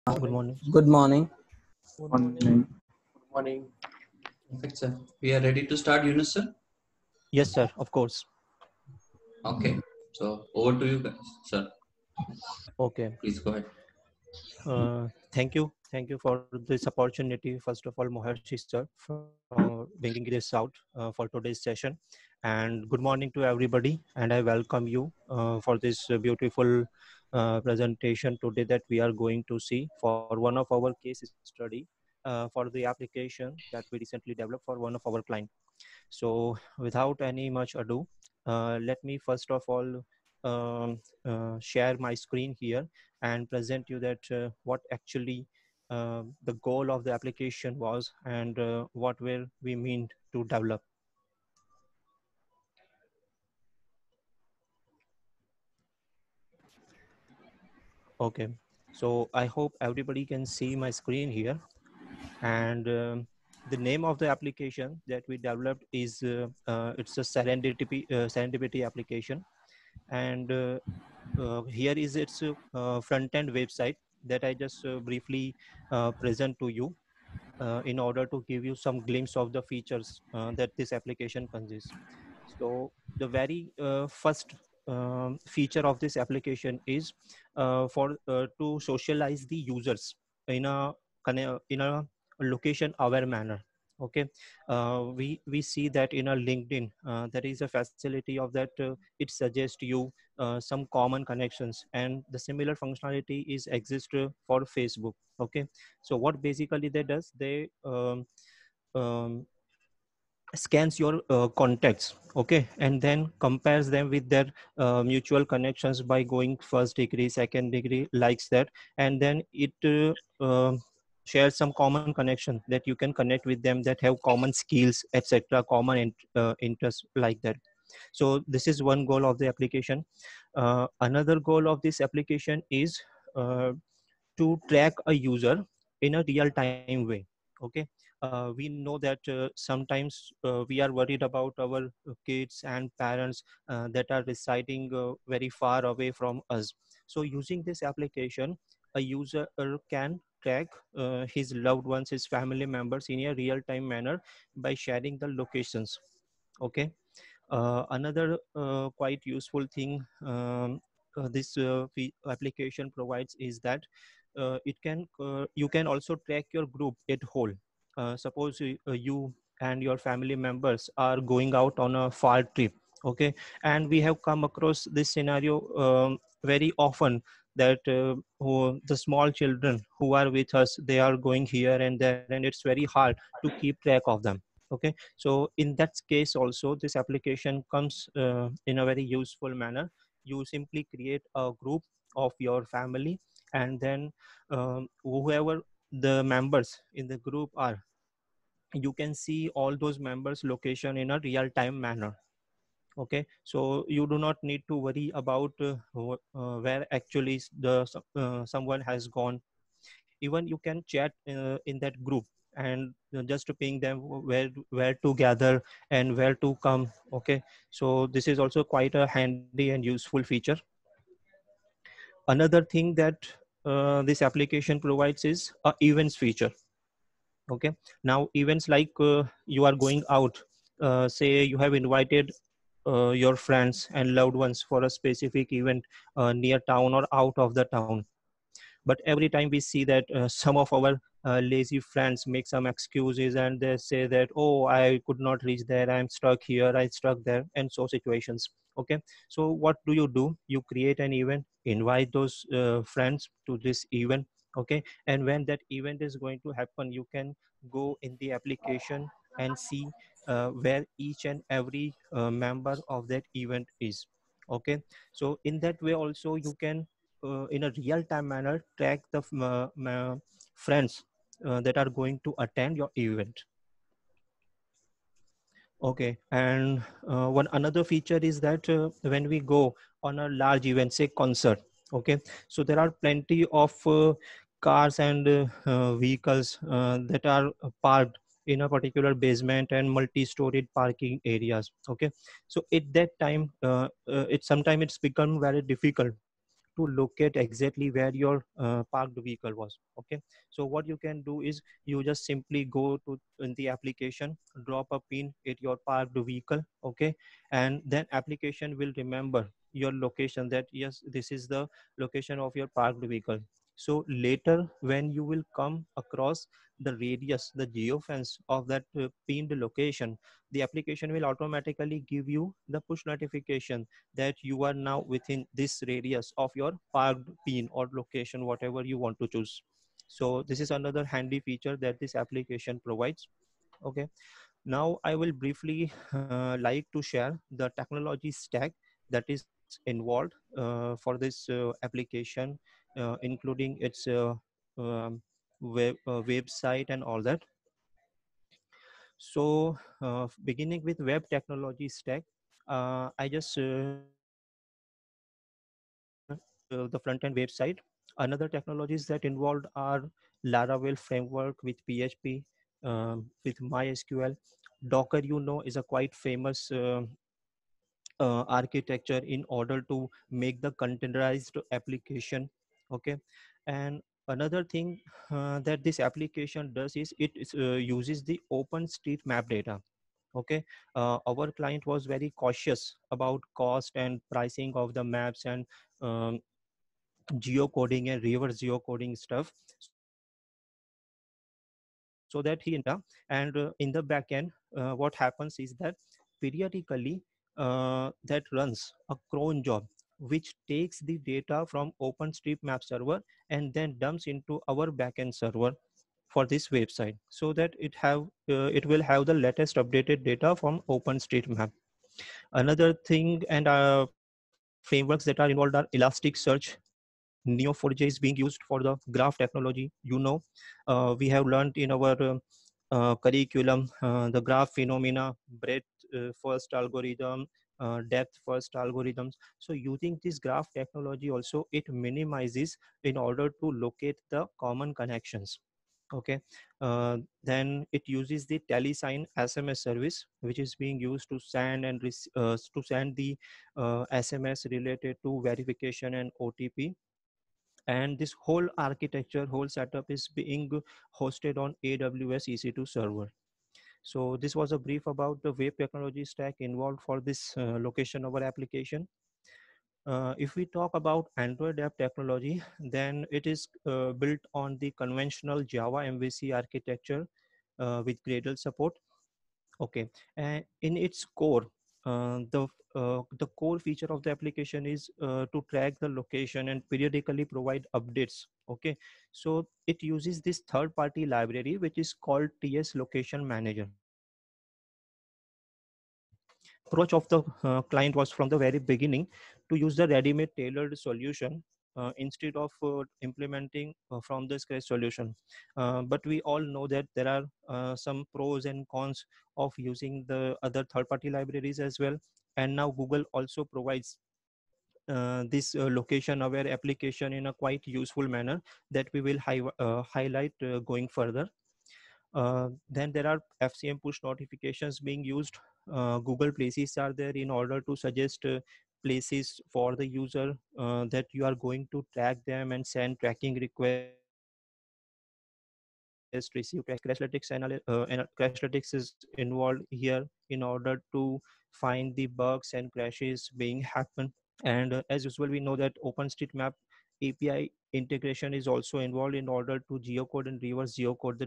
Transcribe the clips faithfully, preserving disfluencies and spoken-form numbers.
Good morning. Good morning. Good Morning. morning. Good morning. Perfect, sir. We are ready to start, Yunus, sir? Yes, sir. Of course. Okay. So over to you guys, sir. Okay. Please go ahead. Uh, thank you. Thank you for this opportunity. First of all, Moharshi sir, for bringing this out uh, for today's session. And good morning to everybody. And I welcome you uh, for this uh, beautiful uh, presentation today that we are going to see for one of our case study uh, for the application that we recently developed for one of our client. So without any much ado, uh, let me first of all um, uh, share my screen here and present you that uh, what actually uh, the goal of the application was and uh, what were we mean to develop. Okay, so I hope everybody can see my screen here. And um, the name of the application that we developed is uh, uh, it's a serendipity uh, serendipity application. And uh, uh, here is its uh, front end website that I just uh, briefly uh, present to you uh, in order to give you some glimpse of the features uh, that this application consists. So the very uh, first um, feature of this application is uh, for uh, to socialize the users in a in a location aware manner. Okay, uh, we we see that in a LinkedIn uh, there is a facility of that uh, it suggests you uh, some common connections, and the similar functionality is exist uh, for Facebook. Okay, so what basically they does, they um, um, scans your uh, contacts, okay, and then compares them with their uh, mutual connections by going first degree, second degree, likes that, and then it uh, uh, shares some common connection that you can connect with them that have common skills, etc., common in, uh, interests like that. So this is one goal of the application. Uh, another goal of this application is uh, to track a user in a real time way. Okay, uh, we know that uh, sometimes uh, we are worried about our uh, kids and parents uh, that are residing uh, very far away from us. So using this application, a user uh, can track uh, his loved ones, his family members in a real time manner by sharing the locations. Okay, uh, another uh, quite useful thing um, uh, this uh, fee- application provides is that uh, it can uh, you can also track your group at whole. Uh, suppose you, uh, you and your family members are going out on a far trip. Okay, and we have come across this scenario um, very often that uh, who, the small children who are with us, they are going here and there, and it's very hard to keep track of them. Okay, so in that case also this application comes uh, in a very useful manner. You simply create a group of your family, and then um, whoever the members in the group are, you can see all those members location in a real time manner. Okay, so you do not need to worry about uh, wh- uh, where actually s- the s- uh, someone has gone. Even you can chat uh, in that group and uh, just to ping them where where to gather and where to come. Okay, so this is also quite a handy and useful feature. Another thing that uh, this application provides is a events feature. Okay, now events like uh, you are going out, uh, say you have invited uh, your friends and loved ones for a specific event uh, near town or out of the town. But every time we see that uh, some of our uh, lazy friends make some excuses and they say that, oh, I could not reach there, I'm stuck here, I stuck there, and so situations. Okay, so what do you do? You create an event, invite those uh, friends to this event. Okay, and when that event is going to happen, you can go in the application and see uh, where each and every uh, member of that event is. Okay, so in that way also you can uh, in a real time manner track the f- uh, uh, friends uh, that are going to attend your event. Okay, and uh, one another feature is that uh, when we go on a large event, say concert. Okay, so there are plenty of uh, cars and uh, uh, vehicles uh, that are uh, parked in a particular basement and multi-storied parking areas. Okay, so at that time uh, uh, it sometimes it's become very difficult to locate exactly where your uh, parked vehicle was. Okay, so what you can do is you just simply go to in the application, drop a pin at your parked vehicle. Okay, and then application will remember your location, that yes, this is the location of your parked vehicle. So later when you will come across the radius, the geofence of that uh, pinned location, the application will automatically give you the push notification that you are now within this radius of your parked pin or location, whatever you want to choose. So this is another handy feature that this application provides. Okay, now I will briefly uh, like to share the technology stack that is involved uh, for this uh, application, uh, including its uh, um, web uh, website and all that. So uh, beginning with web technology stack, uh, I just uh, share uh, the front end website. Another technologies that involved are Laravel framework with P H P, um, with MySQL. Docker, you know, is a quite famous uh, uh, architecture in order to make the containerized application. Okay, and another thing uh, that this application does is it is, uh, uses the OpenStreetMap data. Okay, uh, our client was very cautious about cost and pricing of the maps and um, geocoding and reverse geocoding stuff. So that he integrated OpenStreetMap data, and uh, in the backend, uh, what happens is that periodically uh, that runs a cron job which takes the data from OpenStreetMap server and then dumps into our backend server for this website, so that it have uh, it will have the latest updated data from OpenStreetMap. Another thing and uh, frameworks that are involved are Elasticsearch. Neo four j is being used for the graph technology. You know, uh, we have learned in our uh, uh, curriculum uh, the graph phenomena, breadth uh, first algorithm, uh, depth first algorithms. So using this graph technology also, it minimizes in order to locate the common connections. Okay, uh, then it uses the telesign S M S service, which is being used to send and rec- uh, to send the uh, S M S related to verification and O T P. And this whole architecture, whole setup is being hosted on A W S E C two server. So this was a brief about the web technology stack involved for this uh, location over application. Uh, if we talk about Android app technology, then it is uh, built on the conventional Java M V C architecture uh, with Gradle support. Okay, and in its core, uh, the uh, the core feature of the application is uh, to track the location and periodically provide updates. Okay, so it uses this third-party library which is called T S Location Manager. Approach of the uh, client was from the very beginning to use the ready-made tailored solution uh, instead of uh, implementing uh, from the scratch solution. Uh, but we all know that there are uh, some pros and cons of using the other third-party libraries as well. And now Google also provides uh, this uh, location-aware application in a quite useful manner that we will hi uh, highlight uh, going further. Uh, then there are F C M push notifications being used. Uh, Google Places are there in order to suggest uh, places for the user uh, that you are going to track them and send tracking request, receive track. Crashlytics, anal- uh, ana- Crashlytics is involved here in order to find the bugs and crashes being happen. And uh, as usual, we know that OpenStreetMap A P I integration is also involved in order to geocode and reverse geocode the data.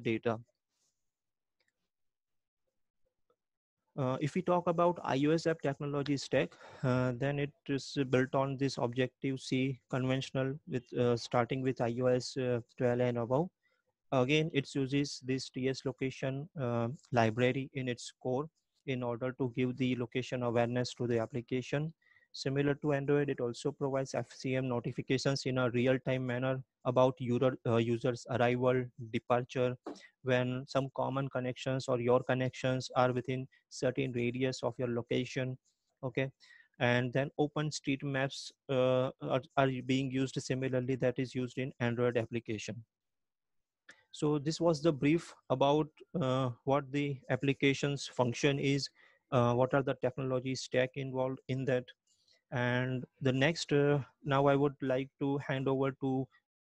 Uh, if we talk about iOS app technology stack, uh, then it is built on this Objective-C conventional with uh, starting with iOS uh, twelve and above. Again, it uses this T S location uh, library in its core in order to give the location awareness to the application. Similar to Android, it also provides F C M notifications in a real-time manner about user, uh, users' arrival, departure, when some common connections or your connections are within certain radius of your location. Okay, and then OpenStreetMaps uh, are, are being used similarly, that is used in Android application. So this was the brief about uh, what the application's function is, uh, what are the technology stack involved in that. And the next, uh, now I would like to hand over to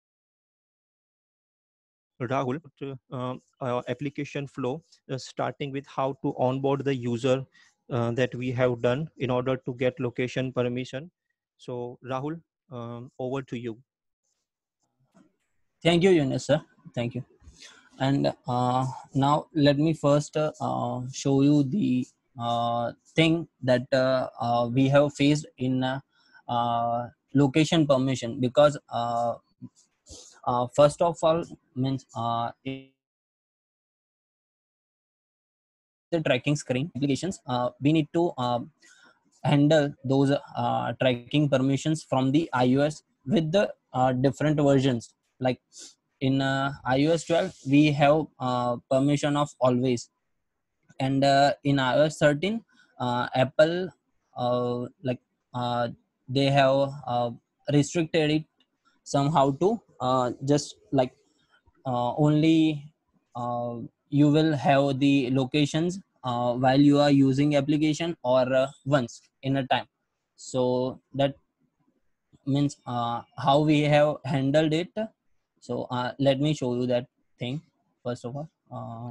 Rahul, to, um, uh, application flow, uh, starting with how to onboard the user uh, that we have done in order to get location permission. So Rahul, um, over to you. Thank you, Yunus, sir. Thank you. And uh, now let me first uh, uh, show you the uh, thing that uh, uh, we have faced in uh, uh, location permission, because uh, uh, first of all means uh, in the tracking screen applications, uh, we need to uh, handle those uh, tracking permissions from the iOS with the uh, different versions. Like in uh, iOS twelve, we have uh, permission of always, and uh, in iOS thirteen, uh, Apple uh, like uh, they have uh, restricted it somehow to uh, just like uh, only uh, you will have the locations uh, while you are using application, or uh, once in a time. So that means uh, how we have handled it. So uh, let me show you that thing. First of all, uh,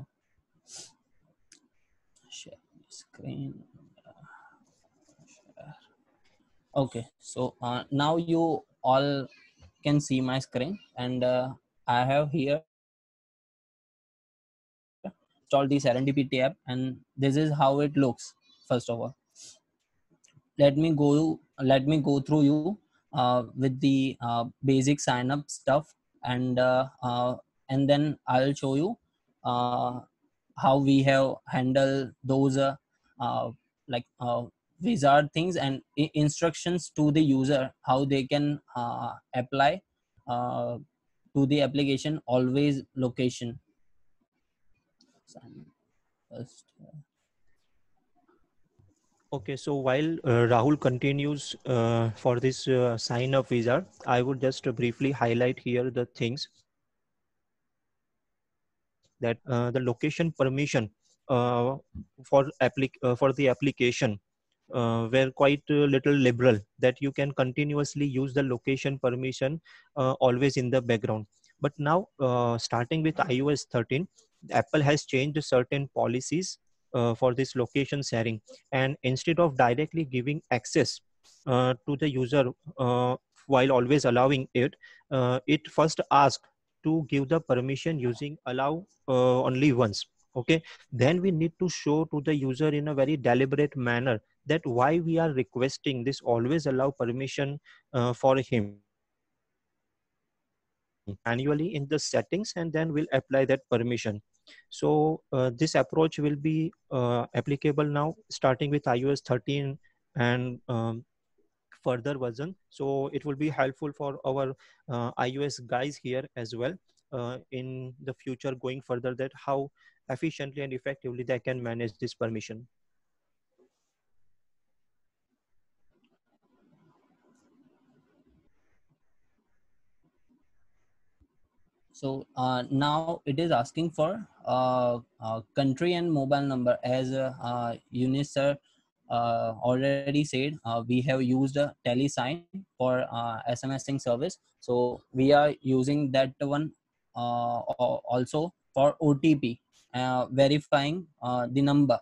share screen. Okay, so uh, now you all can see my screen, and uh, I have here installed the Serendipity app, and this is how it looks. First of all, let me go let me go through you uh, with the uh, basic sign up stuff, and uh, uh, and then I'll show you uh, how we have handled those uh, uh, like uh, wizard things and I- instructions to the user, how they can uh, apply uh, to the application always location. First, Okay, so while uh, Rahul continues uh, for this uh, sign up wizard, I would just uh, briefly highlight here the things that uh, the location permission uh, for applic- uh, for the application uh, were quite uh, little liberal, that you can continuously use the location permission uh, always in the background. But now, uh, starting with i O S thirteen, Apple has changed certain policies uh, for this location sharing, and instead of directly giving access uh, to the user uh, while always allowing it, uh, it first asks to give the permission using allow uh, only once. Okay, then we need to show to the user in a very deliberate manner that why we are requesting this always allow permission uh, for him. Manually in the settings, and then we'll apply that permission. So uh, this approach will be uh, applicable now starting with i O S thirteen and um, further version. So it will be helpful for our uh, iOS guys here as well uh, in the future going further, that how efficiently and effectively they can manage this permission. so uh, now it is asking for uh, uh, country and mobile number, as uh, uh, Eunice sir uh, already said. Uh, we have used a telesign for uh, SMSing service, so we are using that one uh, al- also for O T P, uh, verifying uh, the number.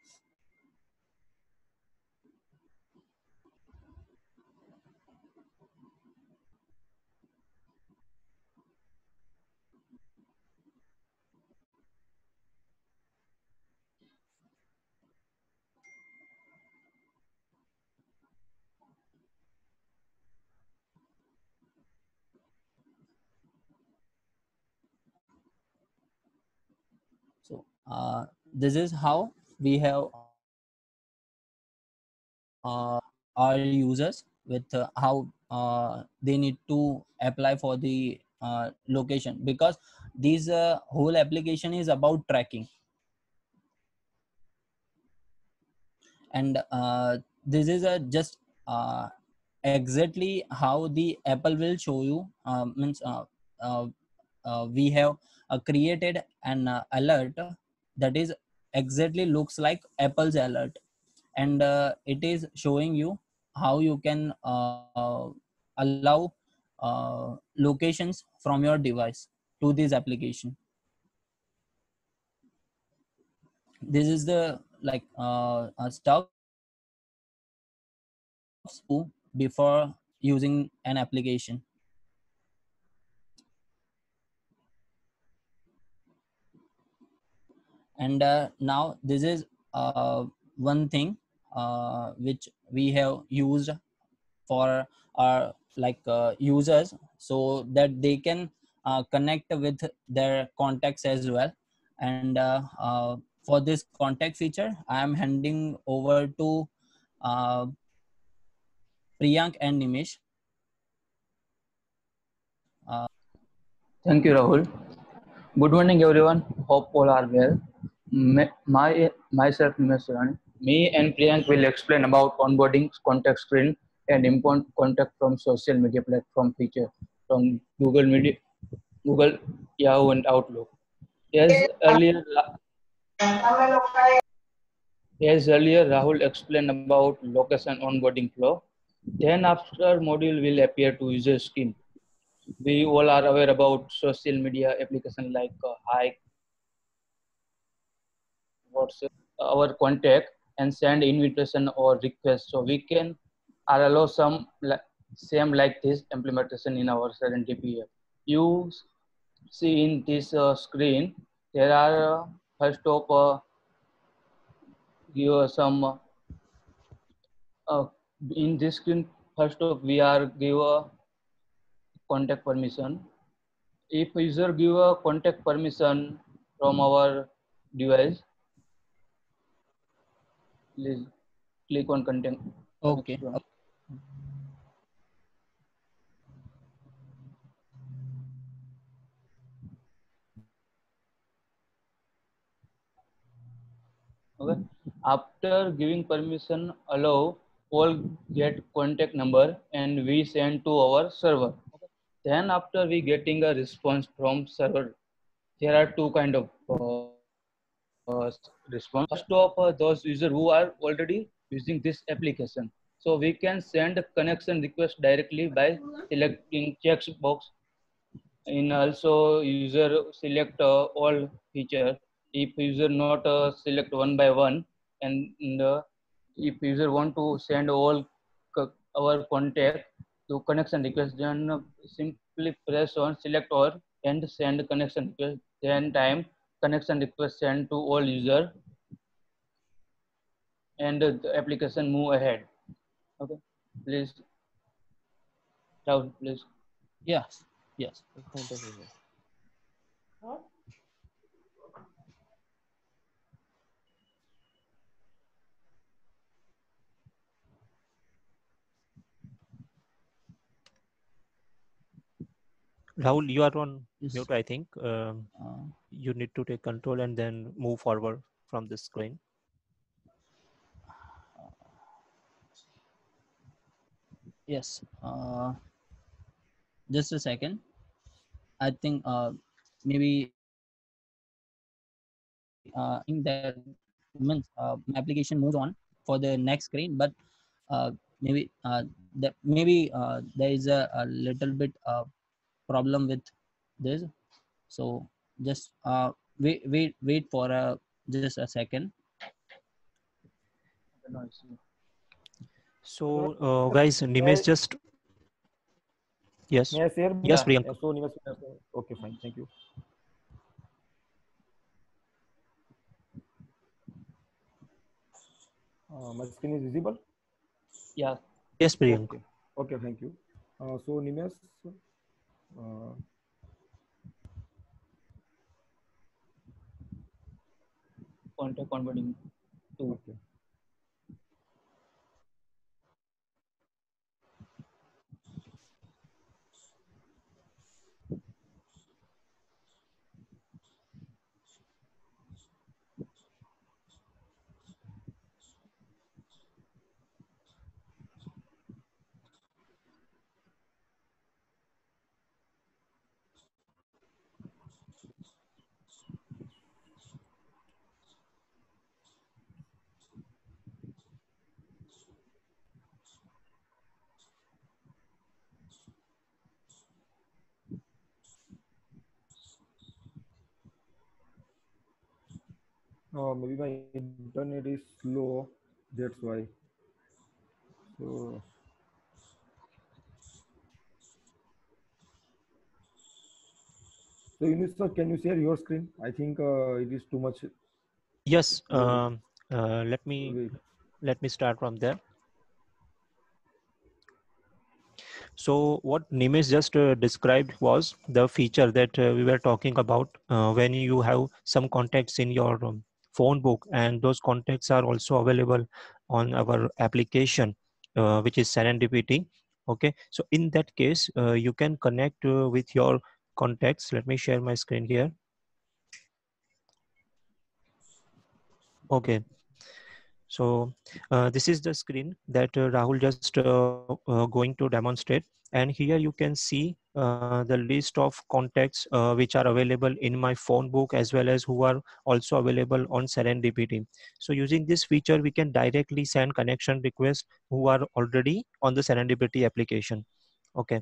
So uh, this is how we have uh, our users with uh, how uh, they need to apply for the uh, location, because this uh, whole application is about tracking. And uh, this is a just uh, exactly how the Apple will show you. Uh, means uh, uh, uh, we have uh, created an uh, alert that is exactly looks like Apple's alert, and uh, it is showing you how you can uh, allow uh, locations from your device to this application. This is the like uh, uh, stuffs do before using an application. And uh, now this is uh, one thing uh, which we have used for our like uh, users, so that they can uh, connect with their contacts as well. And uh, uh, for this contact feature, I am handing over to uh, Priyank and Nimish. uh, Thank you, Rahul. Good morning, everyone. Hope all are well. Me- My, myself, Nimesh Surani. Me and Priyank will explain about onboarding, contact screen, and import contact from social media platform feature from Google Media, Google, Yahoo, and Outlook. As earlier, as earlier Rahul explained about location onboarding flow. Then after module will appear to user screen. We all are aware about social media application like uh, Hike, WhatsApp, our contact, and send invitation or request. So we can are allow some like, same like this implementation in our Serendipity app. You see in this uh, screen, there are uh, first of uh, give us some uh, uh, in this screen. First of we are give a contact permission. If user give a contact permission from our device, please click on content okay. connection. Okay. After giving permission, allow all get contact number and we send to our server. Okay. Then after we getting a response from server, there are two kind of uh, response. First of uh, those user who are already using this application. So we can send connection request directly by selecting checkbox. In also user select uh, all feature. If user not uh, select one by one, and uh, if user want to send all co- our contact to connection request, then uh, simply press on select all and send connection request. Then time connection request send to all user and uh, the application move ahead. Okay, please, Rahul, please. Yes, yes. Rahul, you are on Yes. mute, I think. Um, Uh, you need to take control and then move forward from the screen. yes. Uh, just a second. I think uh, maybe uh, in that means uh, my application moves on for the next screen, but uh, maybe uh, that maybe uh, there is a, a little bit uh, problem with this. So just uh, wait, wait, wait for a just a second. No issue. So, uh, guys, Nimesh just yes, May I share? yes, Yeah. Priyank. Yeah, so Nimesh, okay, fine, thank you. Uh, my screen is visible. Yeah. Yes, Priyank. Okay, okay, thank you. Uh, so Nimesh, uh, Contact onboarding two. okay. Uh, maybe my internet is slow. That's why. So, so Yunus sir, can you share your screen? I think uh, it is too much Yes. low. Um, uh, let me Wait. let me start from there. So what Nimesh just uh, described was the feature that uh, we were talking about uh, when you have some contacts in your um, phone book, and those contacts are also available on our application, uh, which is Serendipity. Okay, so in that case, uh, you can connect uh, with your contacts. Let me share my screen here. Okay, so uh, this is the screen that uh, Rahul just uh, uh, going to demonstrate. And here you can see uh, the list of contacts uh, which are available in my phone book, as well as who are also available on Serendipity. So using this feature, we can directly send connection requests who are already on the Serendipity application. Okay.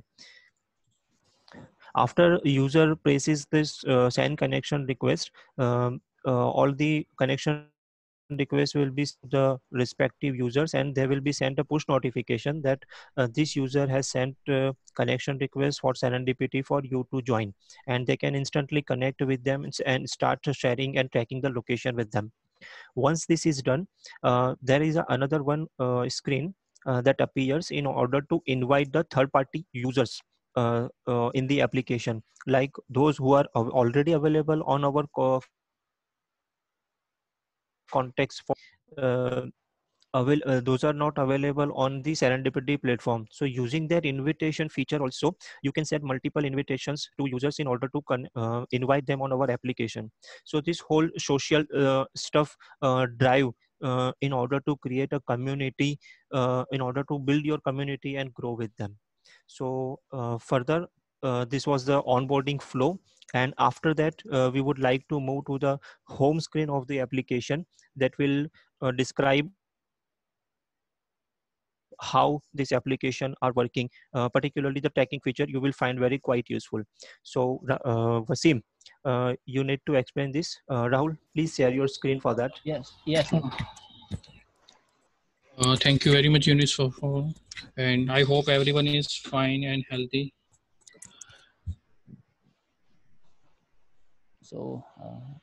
After user presses this uh, send connection request, um, uh, all the connection requests will be sent to the respective users, and they will be sent a push notification that uh, this user has sent uh, connection request for Serendipity for you to join, and they can instantly connect with them and s- and start sharing and tracking the location with them. Once this is done, uh, there is a, another one uh, screen uh, that appears in order to invite the third party users uh, uh, in the application, like those who are al- already available on our co- contacts for uh, avail- uh, those are not available on the Serendipity platform. So using that invitation feature also, you can set multiple invitations to users in order to con- uh, invite them on our application. So this whole social uh, stuff uh, drive uh, in order to create a community, uh, in order to build your community and grow with them. So uh, further, uh, this was the onboarding flow, and after that uh, we would like to move to the home screen of the application that will uh, describe how this application are working, uh, particularly the tracking feature you will find very quite useful. So uh, Vasim, uh, you need to explain this. Uh, Rahul, please share your screen for that. Yes, yes. Uh, thank you very much, Eunice, for, for and I hope everyone is fine and healthy. So, uh,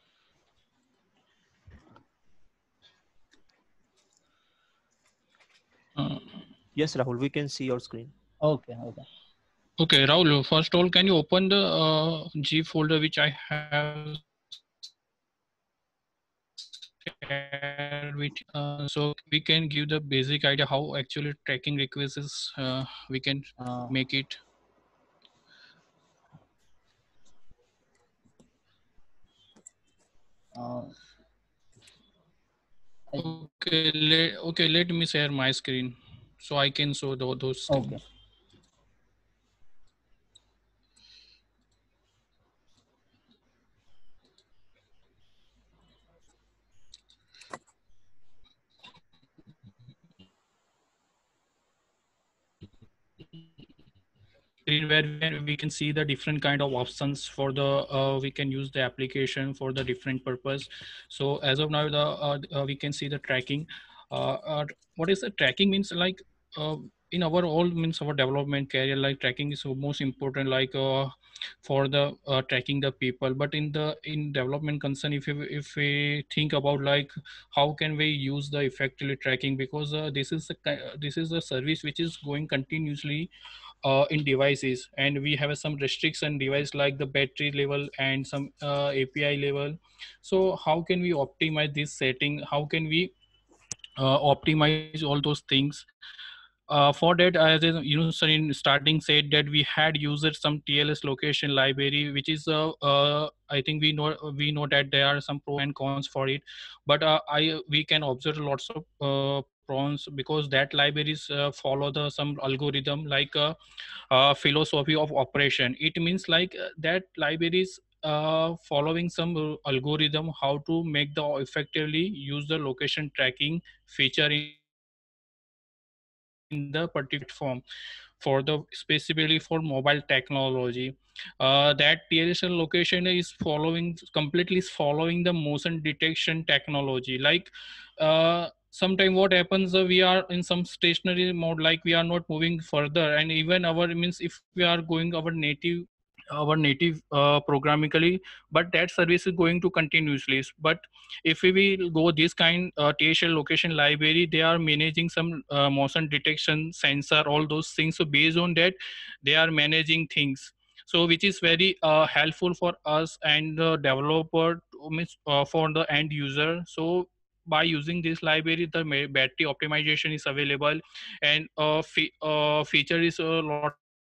Uh, Yes, Rahul, we can see your screen. okay, okay. okay, Rahul. First of all, can you open the uh, G folder which I have shared with you? Uh, so we can give the basic idea how actually tracking requests is. Uh, we can Uh, make it. uh, I, Okay, let okay. Let me share my screen so I can show the, those okay. screens. Screen where we can, we can see the different kind of options for the uh, we can use the application for the different purpose. So as of now the uh, uh, we can see the tracking. uh, uh, what is the tracking means, like uh, in our all means our development career, like tracking is most important, like uh, for the uh, tracking the people. But in the in development concern, if you, if we think about like how can we use the effectively tracking, because uh, this is a ki- this is a service which is going continuously uh, in devices, and we have some restriction device like the battery level and some uh, A P I level. So how can we optimize this setting? How can we uh, optimize all those things? Uh, for that, as you know, sir, in starting said that we had used some T L S location library, which is uh, uh, I think we know we know that there are some pros and cons for it, but uh, I we can observe lots of uh, pros, because that libraries uh, follow the some algorithm like uh, uh, philosophy of operation. It means like uh, that libraries uh, following some uh, algorithm how to make the effectively use the location tracking feature in the particular platform. For example, for the specifically for mobile technology. Uh, that T L S location is following completely following the motion detection technology. Like uh, sometime what happens, uh, we are in some stationary mode, like we are not moving further, and even our means if we are going our native our native uh, programmically, but that service is going to continuously. But if we will go this kind uh, T H L location library, they are managing some uh, motion detection sensor, all those things. So based on that, they are managing things. So which is very uh, helpful for us and the developer to, means, uh, for the end user. So by using this library, the ma- battery optimization is available, and uh, fe- uh, feature is uh, lots of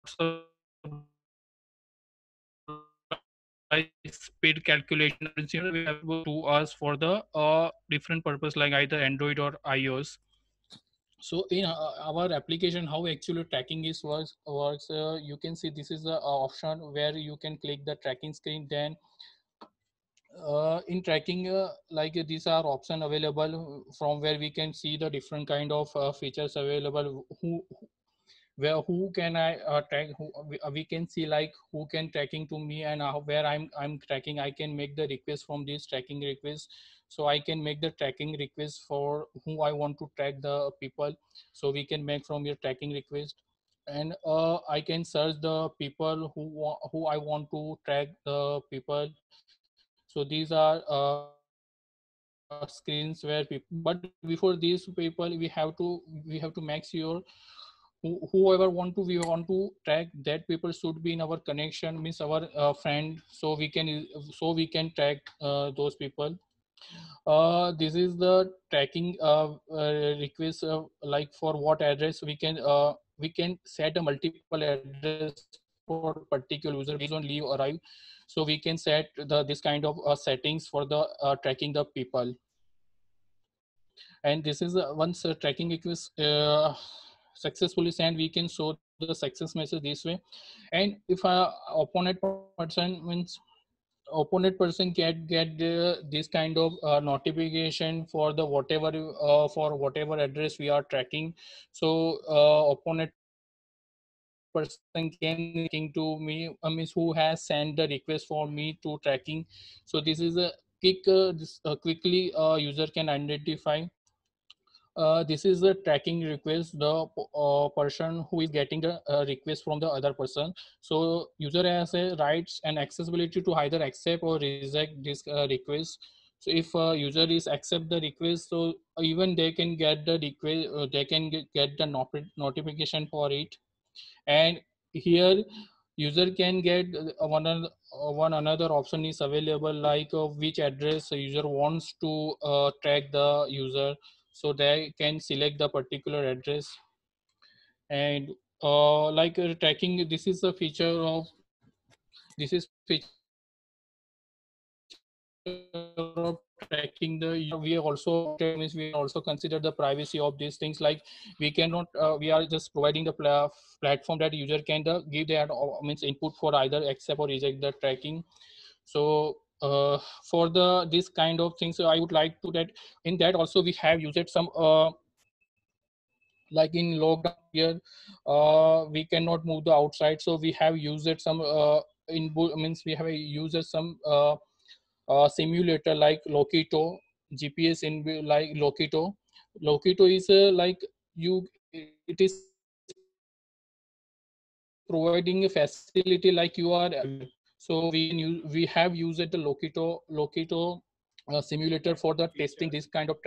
like speed calculation available to us for the uh, different purpose like either Android or iOS. So in uh, our application, how actually tracking is works works uh, you can see this is the uh, option where you can click the tracking screen. Then uh, in tracking, uh, like uh, these are option available from where we can see the different kind of uh, features available. Who where who can I uh, track, who we, uh, we can see like who can tracking to me, and uh, where i'm i'm tracking, I can make the request from this tracking request. So I can make the tracking request for who I want to track the people. So we can make from your tracking request. And uh, I can search the people who wa- who I want to track the people. So these are uh, screens where people, but before these people we have to we have to make sure who, whoever want to we want to track, that people should be in our connection, means our uh, friend, so we can so we can track uh, those people. Uh, this is the tracking uh, uh, request, uh, like for what address we can uh, we can set a multiple address for particular user based on leave or arrive. So we can set the this kind of uh, settings for the uh, tracking the people. And this is uh, once uh, tracking request uh, successfully sent, we can show the success message this way. And if a opponent person means opponent person can get uh, this kind of uh, notification for the whatever uh, for whatever address we are tracking. So uh, opponent person can tracking to me, uh, means who has sent the request for me to tracking. So this is a quick uh, this uh, quickly uh, user can identify. Uh, this is the tracking request, the uh, person who is getting the uh, request from the other person. So user has a rights and accessibility to either accept or reject this uh, request. So if uh, user is accept the request, so even they can get the request, uh, they can get, get the not notification for it. And here user can get uh, one, an- uh, one another option is available, like uh, which address the user wants to uh, track the user. So they can select the particular address. And uh, like uh, tracking, this is a feature of this is feature of tracking the user. We also means we also consider the privacy of these things. Like we cannot uh, we are just providing the pla- platform that user can the, give their uh, means input for either accept or reject the tracking. So uh, for the this kind of things, I would like to that in that also we have used some uh, like in lockdown period, uh, we cannot move the outside, so we have used it some uh, in means we have used some uh, uh, simulator like Lokito, G P S in like Lokito. Lokito is uh, like you, it is providing a facility like you are everywhere. So we can use, we have used the Lokito Lokito uh, simulator for the testing this kind of tracking features. Also,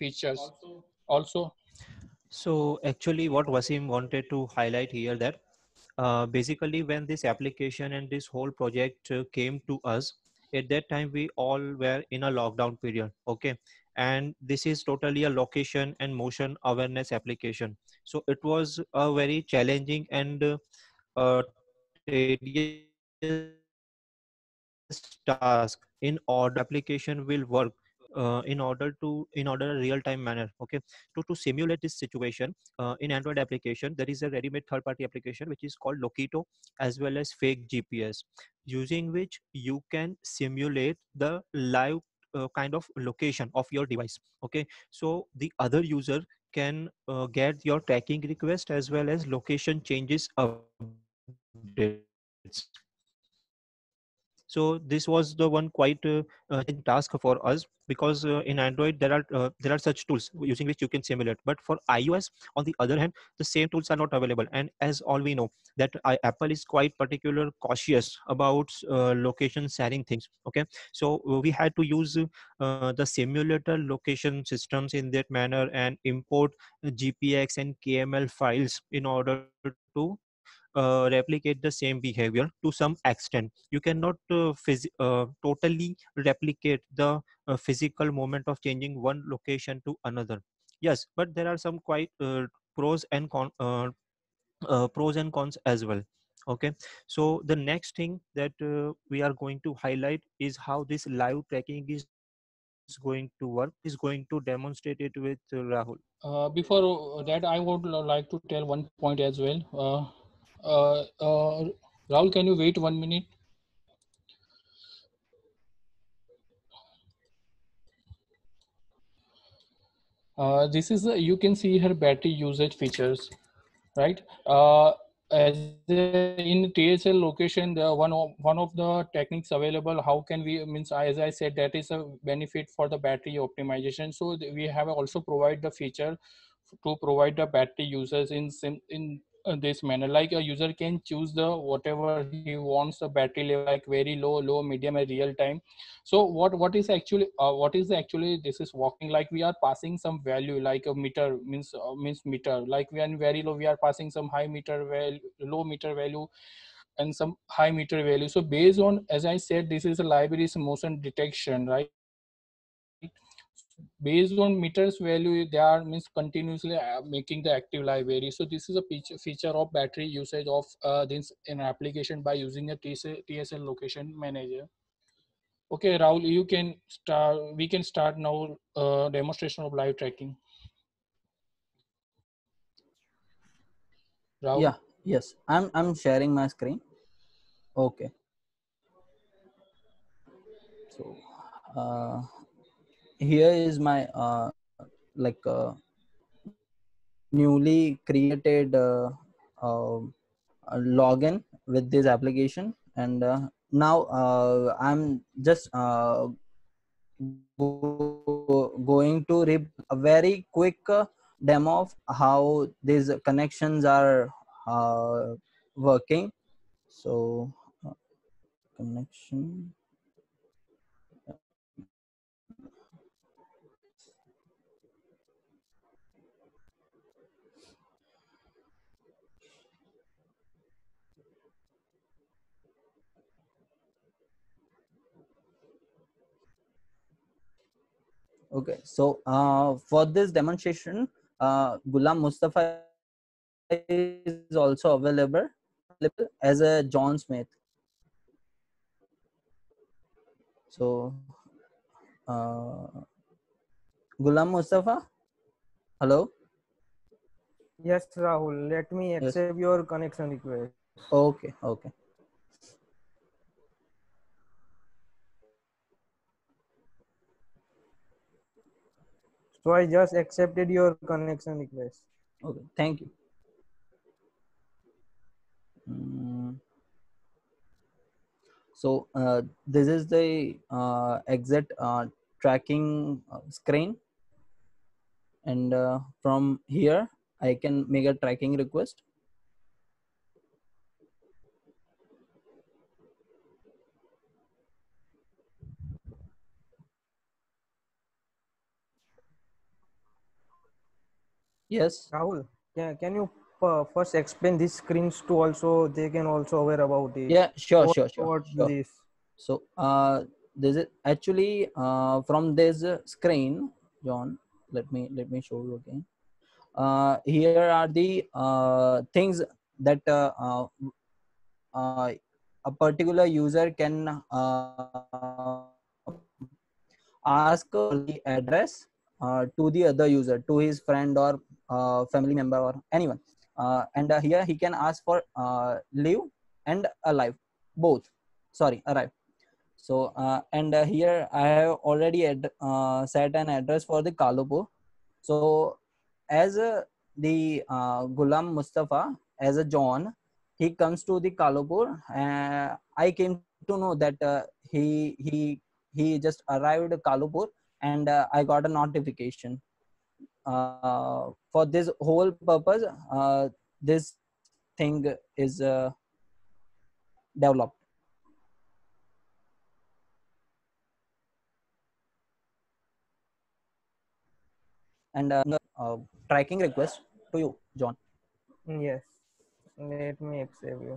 So actually what Wasim wanted to highlight here that uh, basically when this application and this whole project uh, came to us, at that time we all were in a lockdown period. Okay. And this is totally a location and motion awareness application. So it was a very challenging and uh, uh, tedious task in order application will work uh, in order to in order a real time manner. Okay. to to simulate this situation uh, in Android application, there is a ready-made third-party application which is called Lokito as well as Fake GPS, using which you can simulate the live uh, kind of location of your device. Okay. So the other user can uh, get your tracking request as well as location changes updates. So this was the one quite uh, uh, challenging task for us, because uh, in Android there are uh, there are such tools using which you can simulate, but for iOS on the other hand the same tools are not available. And as all we know that I, Apple is quite particular cautious about uh, location sharing things. Okay, so uh, we had to use uh, the simulator location systems in that manner and import G P X and K M L files in order to uh, replicate the same behavior to some extent. You cannot uh, phys- uh, totally replicate the uh, physical moment of changing one location to another. Yes, but there are some quite uh, pros and con uh, uh, pros and cons as well. Okay, so the next thing that uh, we are going to highlight is how this live tracking is going to work. Is going to demonstrate it with uh, Rahul. Uh, before that, I would like to tell one point as well. Uh, uh, uh, Rahul, can you wait one minute? Uh, this is a, you can see her battery usage features, right? Uh, as a, in T S L location, the one of one of the techniques available. How can we means as I said that is a benefit for the battery optimization. So we have also provide the feature to provide the battery users in sim in uh, this manner. Like a user can choose the whatever he wants the battery level, like very low, low, medium, and real time. So what what is actually uh, what is actually this is working like we are passing some value like a meter means uh, means meter, like we are in very low we are passing some high meter value, low meter value, and some high meter value. So based on, as I said, this is a library's motion detection, right? Based on meters value, they are means continuously uh, making the active library. So this is a feature feature of battery usage of uh, this in application by using a T S L location manager. Okay, Rahul, you can start. We can start now. Uh, demonstration of live tracking. Rahul. Yeah, yes, i'm i'm sharing my screen. Okay, so uh, here is my uh, like uh, newly created uh, uh, uh, login with this application. And uh, now uh, I'm just uh, go, going to rip a very quick uh, demo of how these connections are uh, working. So uh, connection. Okay, so uh, for this demonstration, uh, Ghulam Mustafa is also available available as a John Smith. So, uh, Ghulam Mustafa, hello. Yes, Rahul. Let me Yes. accept your connection request. Okay. Okay. So I just accepted your connection request. Okay. Thank you. Mm, so uh, this is the uh, exit uh, tracking uh, screen, and uh, from here I can make a tracking request. Yes. Rahul, can, can you uh, first explain these screens to also they can also aware about it? Yeah. Sure. What Sure. Sure. what Sure. this? So uh, this is actually uh, from this uh, screen, John. Let me let me show you again. Uh, here are the uh, things that uh, uh, uh, a particular user can uh, ask for the address uh, to the other user, to his friend or uh, family member or anyone. Uh, and uh, here he can ask for uh, live and alive, both. Sorry, arrive. So uh, and uh, here I have already ad- uh, set an address for the Kalupur. So as a, the uh, Ghulam Mustafa, as a John, he comes to the Kalupur. Uh, I came to know that uh, he he he just arrived at Kalupur, and uh, I got a notification. Uh, for this whole purpose, uh, this thing is uh, developed. And uh, uh, tracking request to you, John. Yes. Let me accept you.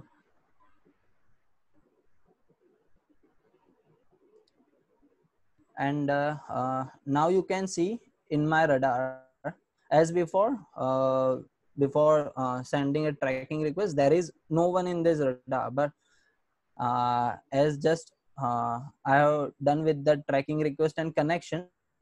And uh, uh, now you can see in my radar, as before, uh, before uh, sending a tracking request, there is no one in this radar. But uh, as just uh, I have done with the tracking request and connection,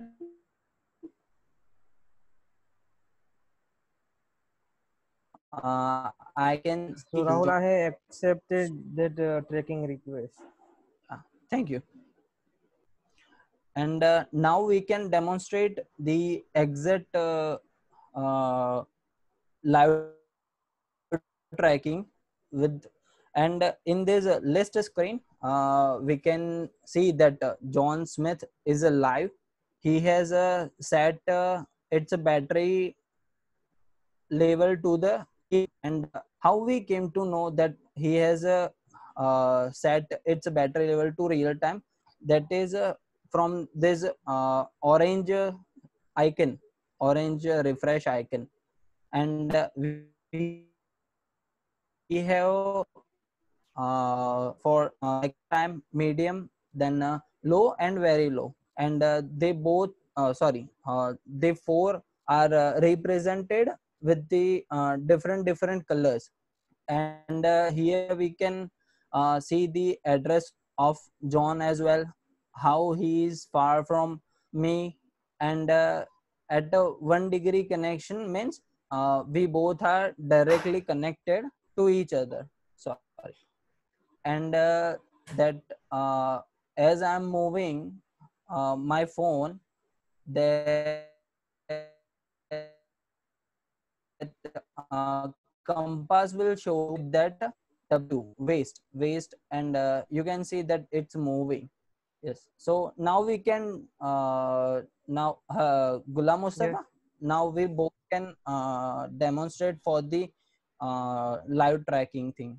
uh, I can So see. Rahul, I have accepted that uh, tracking request. Uh, thank you. And uh, now we can demonstrate the exact uh, uh, live tracking with, and uh, in this uh, list screen, uh, we can see that uh, John Smith is alive. He has a set uh, its a battery level to the, and how we came to know that he has a uh, set its battery level to real time, that is uh, from this uh, orange uh, icon, orange uh, refresh icon. And uh, we we have uh, for uh, like time medium, then uh, low and very low, and uh, they both uh, sorry uh, they four are uh, represented with the uh, different different colors. And uh, here we can uh, see the address of John as well, how he is far from me. And uh, at a one degree connection means uh, we both are directly connected to each other. Sorry. And uh, that uh, as I'm moving uh, my phone, that uh, compass will show that W waste waste, and uh, you can see that it's moving. Yes. So now we can uh, now uh, Ghulam Mustafa. Yes. Now we both can uh, demonstrate for the uh, live tracking thing.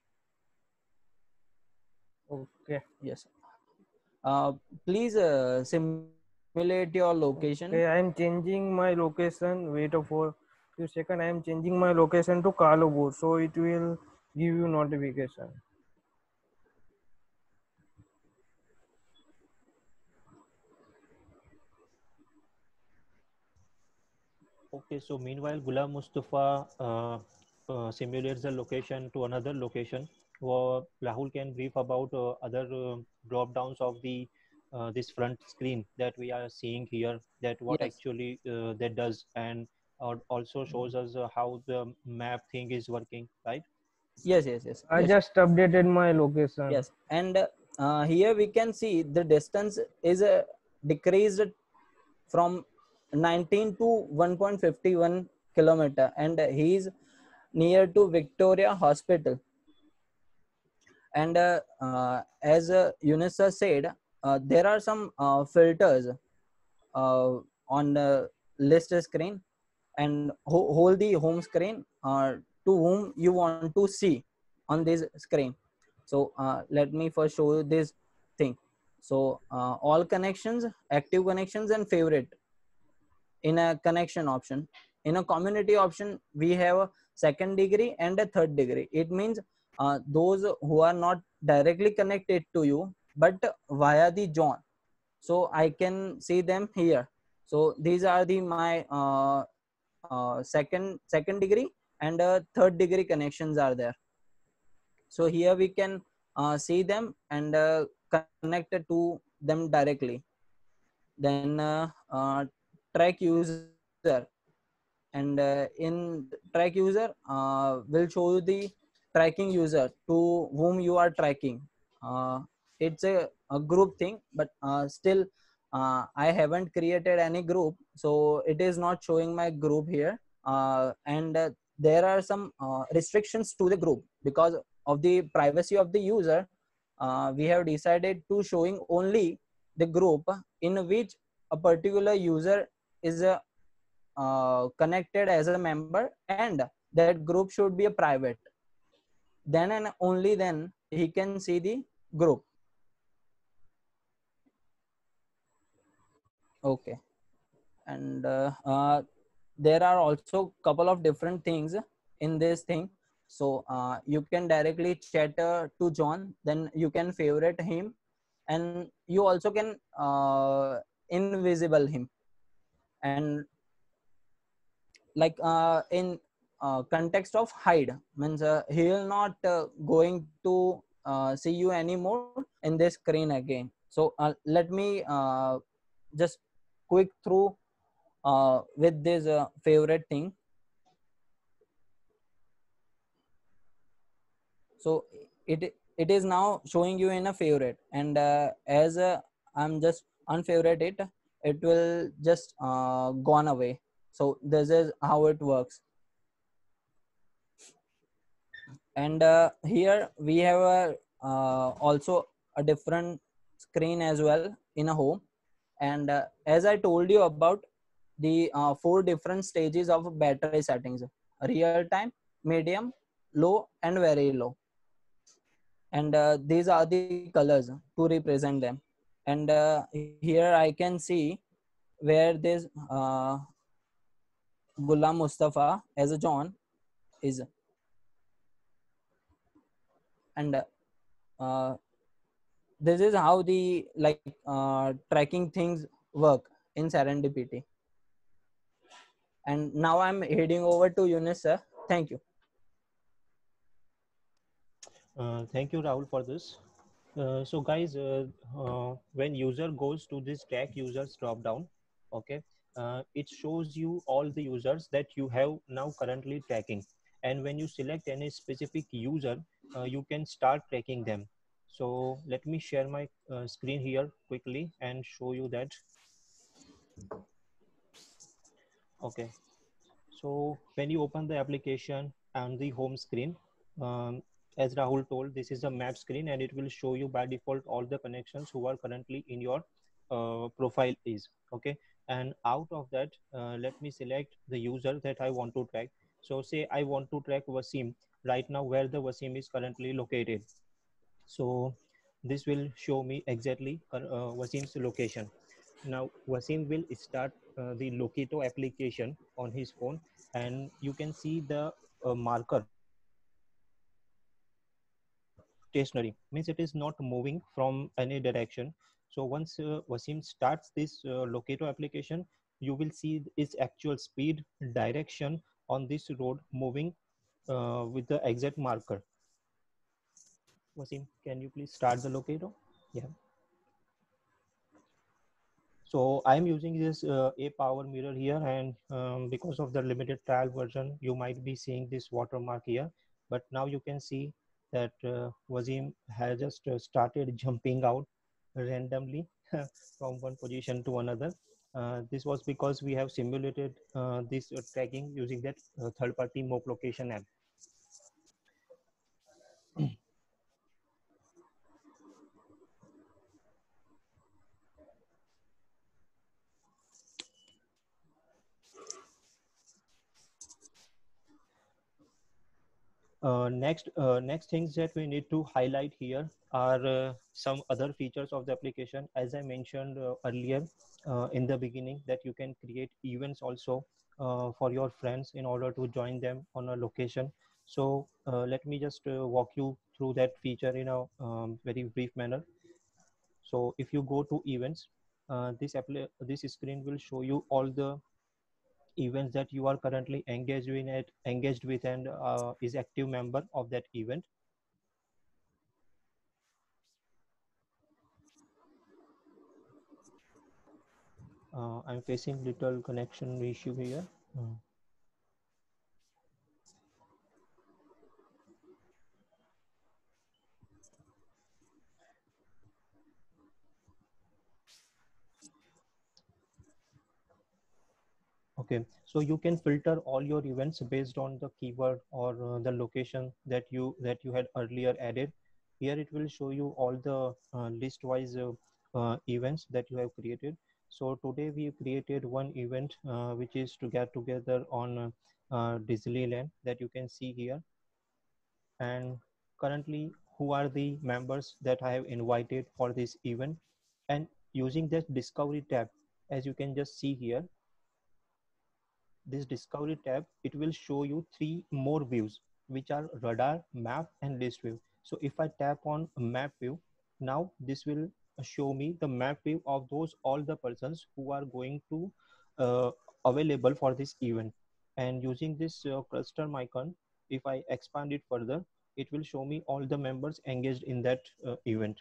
Okay. Yes. Uh, please uh, simulate your location. Okay, I am changing my location. Wait for few seconds. I am changing my location to Kalupur, so it will give you notification. Okay, so meanwhile, Ghulam Mustafa uh, uh, simulates the location to another location. Or Rahul can brief about uh, other uh, drop downs of the uh, this front screen that we are seeing here. That what Yes. actually uh, that does, and uh, also shows us uh, how the map thing is working, right? Yes. Yes. Yes. I Yes. just updated my location. Yes. And uh, here we can see the distance is uh, decreased from nineteen to one point five one kilometer, and he is near to Victoria Hospital. And uh, uh, as uh, Unisa said, uh, there are some uh, filters uh, on the list screen, and ho- hold the home screen uh, to whom you want to see on this screen. So uh, let me first show you this thing. So uh, all connections, active connections, and favorite in a connection option. In a community option, we have a second degree and a third degree. It means uh, those who are not directly connected to you but via the John, so I can see them here. So these are the my uh, uh, second second degree and uh, third degree connections are there. So here we can uh, see them and uh, connect to them directly. Then uh, uh, track user, and uh, in track user uh, will show you the tracking user to whom you are tracking. uh, it's a, a group thing, but uh, still uh, I haven't created any group, so it is not showing my group here. uh, and uh, there are some uh, restrictions to the group because of the privacy of the user. Uh, we have decided to showing only the group in which a particular user is uh, uh, connected as a member, and that group should be a private. Then and only then he can see the group. Okay. And uh, uh, there are also couple of different things in this thing. So uh, you can directly chat uh, to John, then you can favorite him, and you also can uh, invisible him. And like uh, in uh, context of hide means uh, he will not uh, going to uh, see you anymore in this screen again. So uh, let me uh, just quick through uh, with this uh, favorite thing. So it it is now showing you in a favorite, and uh, as uh, I'm just unfavorite it, it will just uh, gone away. So this is how it works. And uh, here we have a, uh, also a different screen as well in a home. And uh, as I told you about the uh, four different stages of battery settings: real time, medium, low, and very low. And uh, these are the colors to represent them. And uh, here I can see where this uh, Ghulam Mustafa as a John is. And uh, this is how the like uh, tracking things work in Serendipity. And now I'm heading over to Yunus sir. Thank you. Uh, thank you, Rahul, for this. Uh, so guys, uh, uh, when user goes to this track users drop down, okay, uh, it shows you all the users that you have now currently tracking. And when you select any specific user, uh, you can start tracking them. So let me share my uh, screen here quickly and show you that. Okay. So when you open the application on the home screen, um, as Rahul told, this is a map screen and it will show you by default all the connections who are currently in your uh, profile is. Okay. And out of that, uh, let me select the user that I want to track. So say I want to track Wasim right now where the Wasim is currently located. So this will show me exactly uh, Wasim's location. Now Wasim will start uh, the Locato application on his phone, and you can see the uh, marker stationary, means it is not moving from any direction. So once uh, Wasim starts this uh, Locato application, you will see its actual speed, direction on this road moving uh, with the exact marker. Wasim, can you please start the Locato? Yeah. So I'm using this uh, a power mirror here, and um, because of the limited trial version, you might be seeing this watermark here. But now you can see that uh, Wasim has just uh, started jumping out randomly from one position to another. Uh, this was because we have simulated uh, this uh, tracking using that uh, third-party map location app. Uh, next, uh, next things that we need to highlight here are uh, some other features of the application. As I mentioned uh, earlier uh, in the beginning, that you can create events also uh, for your friends in order to join them on a location. So uh, let me just uh, walk you through that feature in a um, very brief manner. So if you go to events, uh, this, this screen will show you all the events that you are currently engaged in it engaged with and uh, is active member of that event. uh, I'm facing little connection issue here. uh. Okay, so you can filter all your events based on the keyword or uh, the location that you that you had earlier added. Here it will show you all the uh, list-wise uh, uh, events that you have created. So today we created one event uh, which is to get together on uh, uh, Disneyland that you can see here. And currently, who are the members that I have invited for this event? And using this discovery tab, as you can just see here, this discovery tab, it will show you three more views, which are radar, map, and list view. So if I tap on map view, now this will show me the map view of those all the persons who are going to uh, available for this event. And using this uh, cluster icon, if I expand it further, it will show me all the members engaged in that uh, event.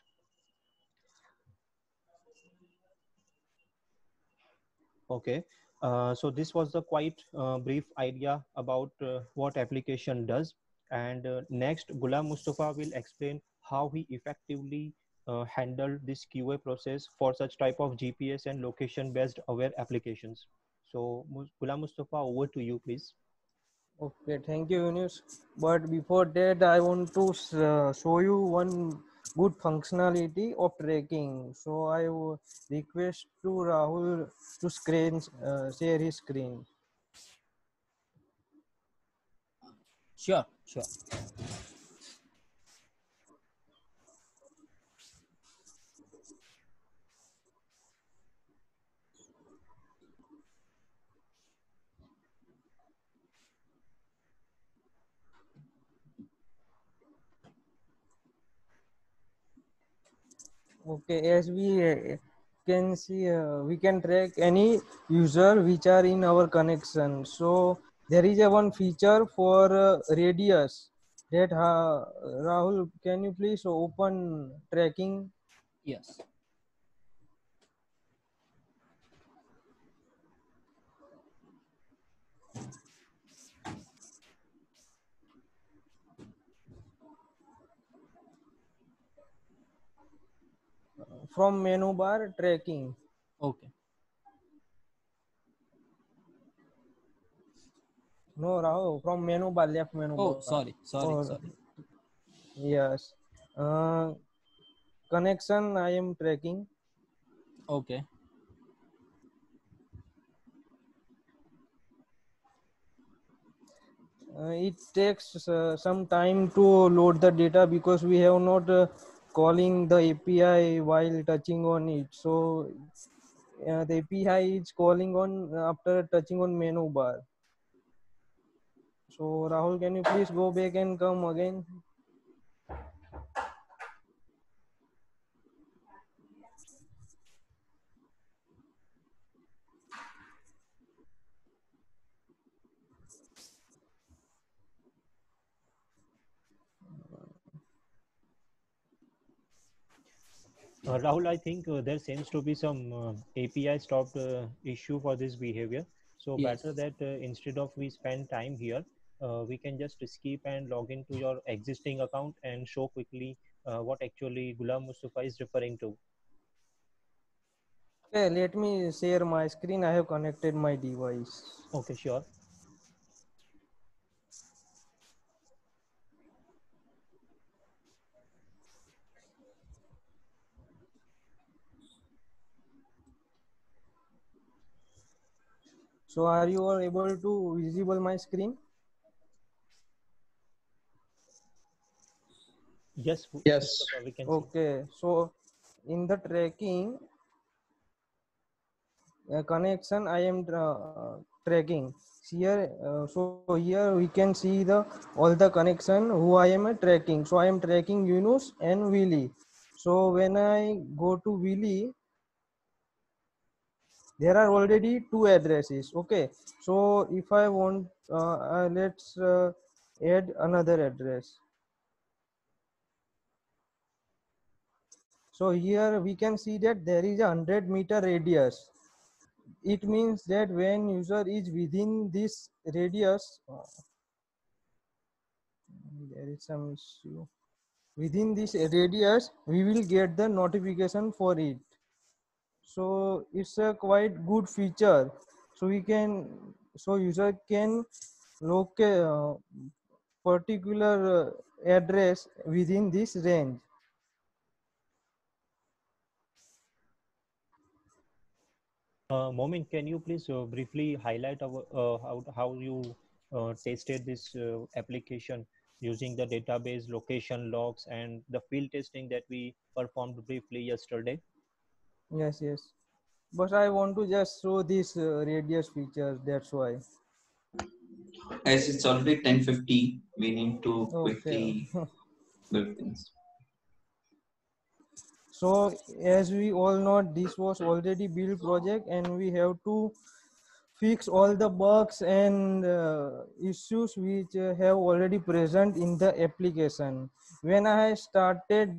Okay, uh, so this was the quite uh, brief idea about uh, what application does. And uh, next, Ghulam Mustafa will explain how he effectively uh, handled this Q A process for such type of G P S and location-based aware applications. So, Ghulam Mustafa, over to you, please. Okay, thank you, Yunus. But before that, I want to uh, show you one good functionality of tracking. So I will request to Rahul to screen uh, share his screen. Sure, sure. Okay, as we uh, can see, uh, we can track any user which are in our connection. So there is a one feature for uh, radius that uh, Rahul, can you please open tracking? Yes. From menu bar tracking. Okay. No, Rahul, from menu bar, left menu Oh, bar. sorry, sorry, Or, sorry. yes. Uh, connection I am tracking. Okay. Uh, it takes uh, some time to load the data because we have not uh, calling the A P I while touching on it. So uh, the A P I is calling on after touching on menu bar. So Rahul, can you please go back and come again? Uh, Rahul, I think uh, there seems to be some uh, A P I stopped uh, issue for this behavior. So Yes. better that uh, instead of we spend time here, uh, we can just skip and log into your existing account and show quickly uh, what actually Ghulam Mustafa is referring to. Okay, let me share my screen. I have connected my device. Okay, sure. So are you all able to visible my screen? Yes, Yes. Mustafa, we can see. Okay, so in the tracking uh, connection I am uh, tracking here. Uh, so here we can see the all the connection who I am uh, tracking. So I am tracking Yunus and Willy. So when I go to Willy, there are already two addresses. Okay, so if I want, uh, uh, let's uh, add another address. So here we can see that there is a hundred meter radius. It means that when user is within this radius, uh, there is some issue. Within this radius, we will get the notification for it. So it's a quite good feature. so we can so user can locate uh, particular uh, address within this range. Uh, Momin, can you please uh, briefly highlight our, uh, how, how you uh, tested this uh, application using the database, location logs, and the field testing that we performed briefly yesterday? Yes, yes. But I want to just show this uh, radius features. That's why. As it's already ten fifty, we need to Okay. quickly build things. So as we all know, this was already built project, and we have to fix all the bugs and uh, issues which uh, have already present in the application. When I started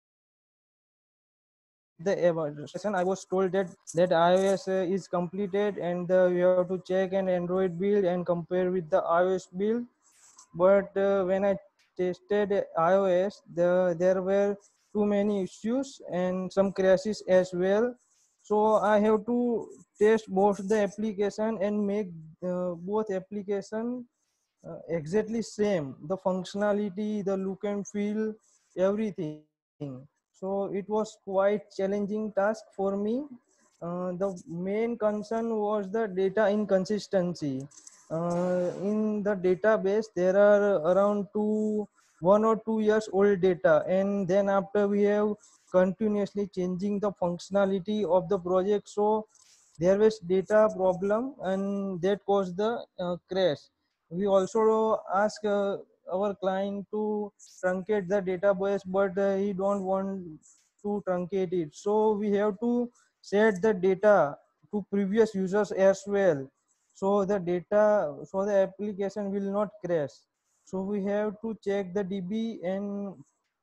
the evaluation, I was told that that iOS uh, is completed, and uh, you have to check an Android build and compare with the iOS build. But uh, when I tested iOS, the, there were too many issues and some crashes as well. So I have to test both the application and make uh, both application uh, exactly same, the functionality, the look and feel, everything. So it was quite challenging task for me. Uh, the main concern was the data inconsistency. Uh, in the database there are around two one or two years old data, and then after we have continuously changing the functionality of the project, so there was data problem and that caused the uh, crash. We also ask uh, our client to truncate the database, but uh, he don't want to truncate it, so we have to set the data to previous users as well, so the data so the application will not crash. So we have to check the db and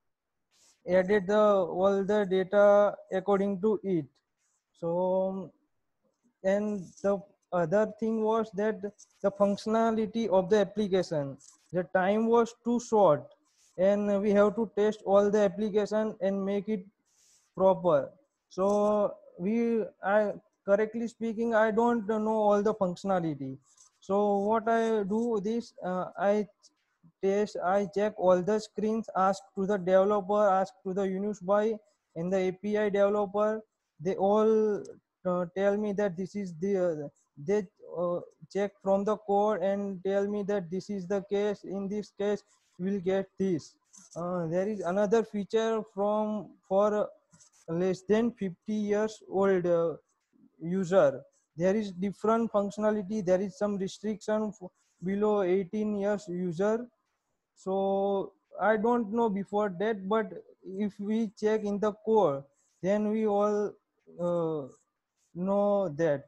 added the all the data according to it. So and the other thing was that the functionality of the application, the time was too short, and we have to test all the application and make it proper. So we I correctly speaking, I don't know all the functionality. So what I do this, uh, I test, I check all the screens, ask to the developer, ask to the UnusBuy and the A P I developer. They all uh, tell me that this is the, uh, they uh, check from the code and tell me that this is the case. In this case, we'll get this. Uh, there is another feature from for less than fifty years old uh, user. There is different functionality. There is some restriction below eighteen years user. So I don't know before that, but if we check in the core, then we all uh, know that.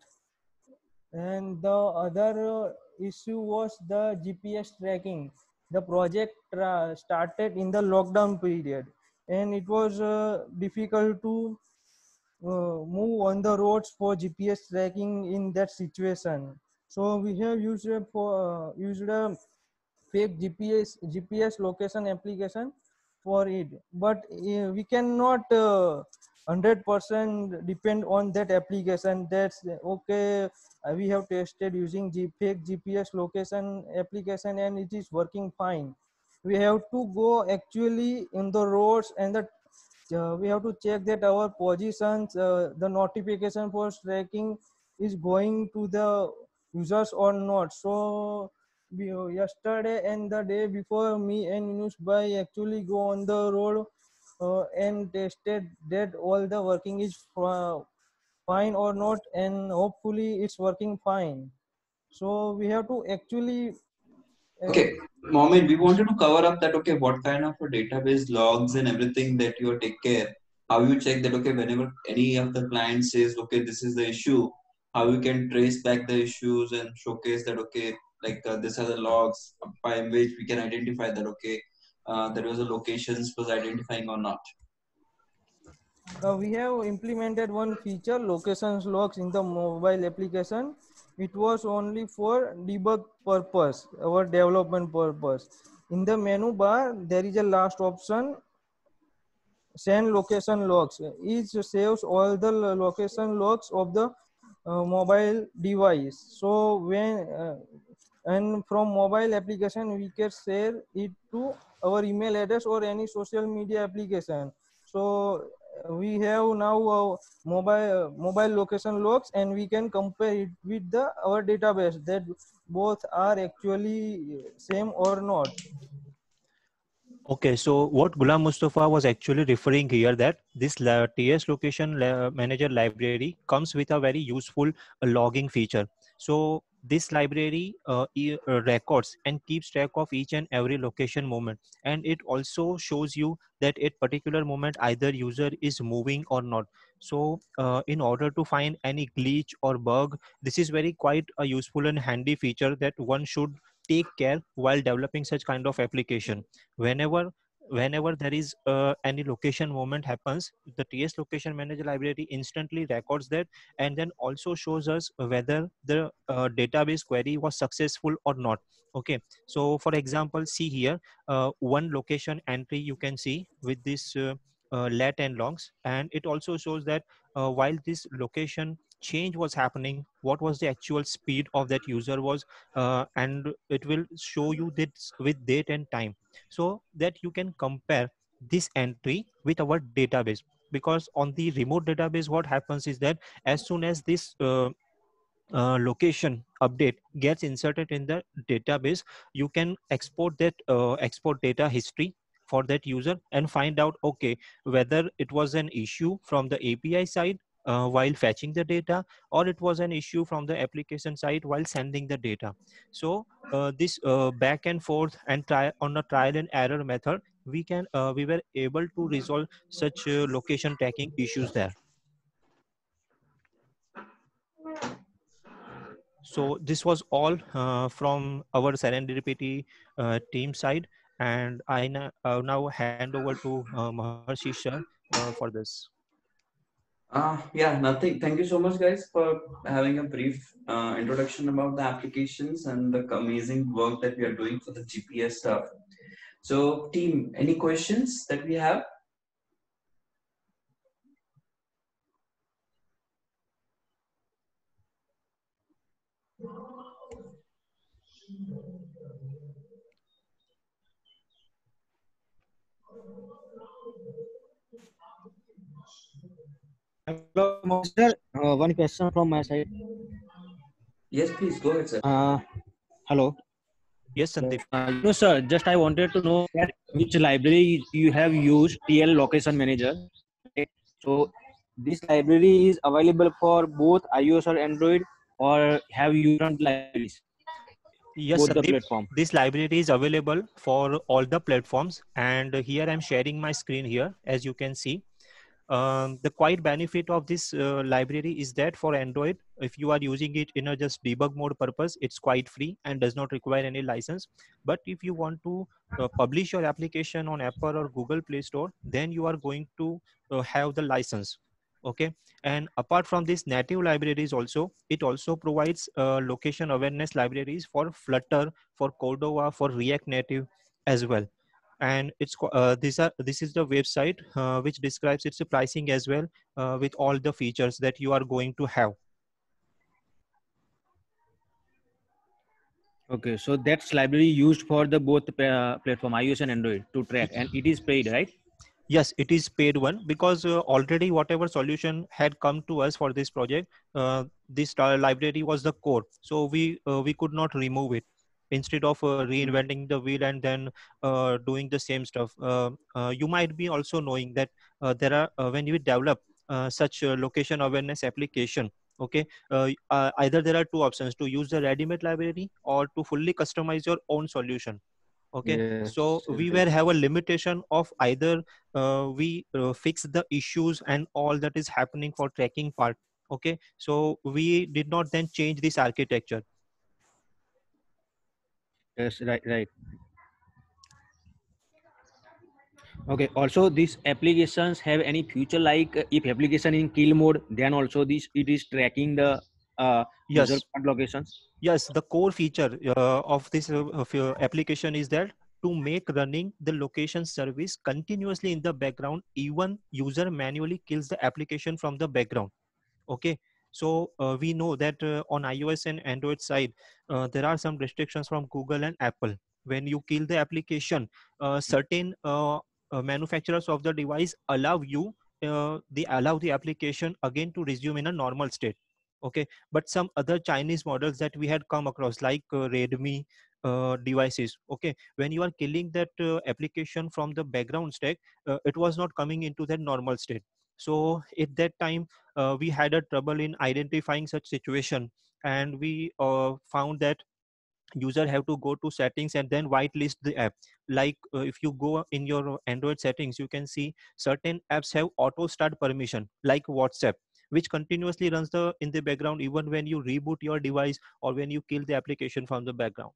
And the other uh, issue was the G P S tracking. The project uh, started in the lockdown period, and it was uh, difficult to uh, move on the roads for G P S tracking in that situation. So we have used uh, for uh, used a fake G P S G P S location application for it, but uh, we cannot uh, one hundred percent depend on that application. That's okay. Uh, we have tested using G fake G P S location application and it is working fine. We have to go actually in the roads, and the uh, we have to check that our positions, uh, the notification for tracking is going to the users or not. So we, uh, yesterday and the day before, me and Yunus Bhai actually go on the road uh, and tested that all the working is uh, fine or not, and hopefully it's working fine. So we have to actually uh, Okay, Mohammed, we wanted to cover up that, okay, what kind of a database logs and everything that you take care, how you check that, okay, whenever any of the client says, okay, this is the issue, how you can trace back the issues and showcase that, okay, like uh, these are the logs by which we can identify that, okay, uh, there was a locations was identifying or not. Uh, we have implemented one feature, locations logs, in the mobile application. It was only for debug purpose, our development purpose. In the menu bar, there is a last option, send location logs. It saves all the location logs of the uh, mobile device. So when uh, and from mobile application we can share it to our email address or any social media application. So uh, we have now uh, mobile uh, mobile location logs, and we can compare it with the our database that both are actually same or not. Okay, so what Ghulam Mustafa was actually referring here, that this la- T S location la- manager library comes with a very useful uh, logging feature. So this library uh, e- uh, records and keeps track of each and every location moment, and it also shows you that at particular moment either user is moving or not. So uh, in order to find any glitch or bug, this is very quite a useful and handy feature that one should take care while developing such kind of application. Whenever whenever there is uh, any location moment happens, the TS location manager library instantly records that, and then also shows us whether the uh, database query was successful or not. Okay, so for example, see here, uh, one location entry you can see with this uh, uh, let and longs, and it also shows that uh, while this location change was happening, what was the actual speed of that user was, uh, and it will show you this with date and time, so that you can compare this entry with our database. Because on the remote database, what happens is that as soon as this uh, uh, location update gets inserted in the database, you can export that uh, export data history for that user and find out, okay, whether it was an issue from the A P I side uh, while fetching the data, or it was an issue from the application side while sending the data. So uh, this uh, back and forth and try on a trial and error method, we can uh, we were able to resolve such uh, location tracking issues there. So this was all uh, from our Serendipity uh, team side, and I na- uh, now hand over to uh, Maharshi sir uh, for this. Uh, yeah, nothing. Thank you so much, guys, for having a brief uh, introduction about the applications and the amazing work that we are doing for the G P S stuff. So, team, any questions that we have? Hello, Master. Uh, one question from my side. Yes, please go ahead, sir. Uh, hello. Yes, Sandeep. Uh, no, sir. Just I wanted to know that which library you have used T L Location Manager. Right? So this library is available for both iOS or Android, or have you different libraries? Yes, Both the Sandeep. platform. This library is available for all the platforms, and here I'm sharing my screen here, as you can see. Um, the quite benefit of this uh, library is that for Android, if you are using it in a just debug mode purpose, it's quite free and does not require any license. But if you want to uh, publish your application on Apple or Google Play Store, then you are going to uh, have the license. Okay, and apart from these native libraries also, it also provides uh, location awareness libraries for Flutter, for Cordova, for React Native as well. And it's uh, these are this is the website uh, which describes its pricing as well, uh, with all the features that you are going to have. Okay, so that's library used for the both uh, platform iOS and Android to track, and it is paid, right? Yes, it is paid one, because uh, already whatever solution had come to us for this project, uh, this uh, library was the core, so we uh, we could not remove it. Instead of uh, reinventing the wheel and then uh, doing the same stuff, uh, uh, you might be also knowing that uh, there are uh, when you develop uh, such uh, location awareness application, okay, uh, uh, either there are two options: to use the ready-made library or to fully customize your own solution. Okay, Yes, so we right. were have a limitation of either uh, we uh, fix the issues and all that is happening for tracking part. Okay, so we did not then change this architecture. Yes, right, right. Okay. Also, these applications have any future, like uh, if application in kill mode, then also this it is tracking the uh, user Yes, point locations. yes, the core feature uh, of this uh, of your application is that to make running the location service continuously in the background, even user manually kills the application from the background. Okay, So uh, we know that uh, on iOS and Android side, uh, there are some restrictions from Google and Apple. When you kill the application, uh, certain uh, uh, manufacturers of the device allow you, uh, they allow the application again to resume in a normal state. Okay, but some other Chinese models that we had come across, like uh, Redmi uh, devices, okay, when you are killing that uh, application from the background stack, uh, it was not coming into that normal state. So at that time, uh, we had a trouble in identifying such situation, and we uh, found that user have to go to settings and then whitelist the app. Like uh, if you go in your Android settings, you can see certain apps have auto start permission, like WhatsApp, which continuously runs the in the background even when you reboot your device or when you kill the application from the background.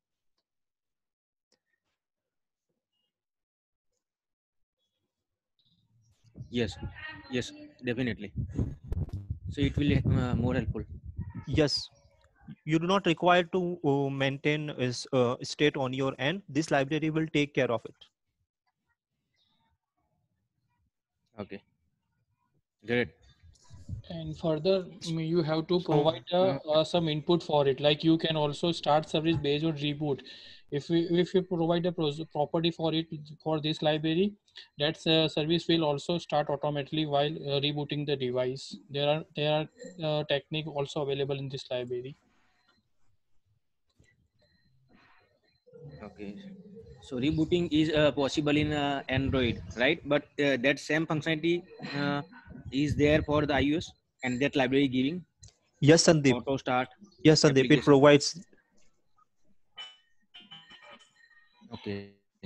Yes, yes, definitely. So it will uh, more helpful. Yes, you do not require to uh, maintain is uh, state on your end. This library will take care of it. Okay, great. And further, mm, you have to So, provide uh, uh, uh, some input for it. Like you can also start service based on reboot. If we if you provide a pros- property for it for this library, that uh, service will also start automatically while uh, rebooting the device. There are there are uh, technique also available in this library. okay. So rebooting is uh, possible in uh, Android, right? But uh, that same functionality uh, is there for the iOS, and that library giving Yes, Sandeep. auto start Yes, Sandeep. It application. provides. Okay.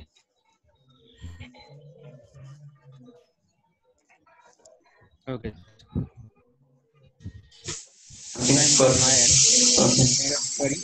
Okay. Okay, Fine from my end. perfect. Any query?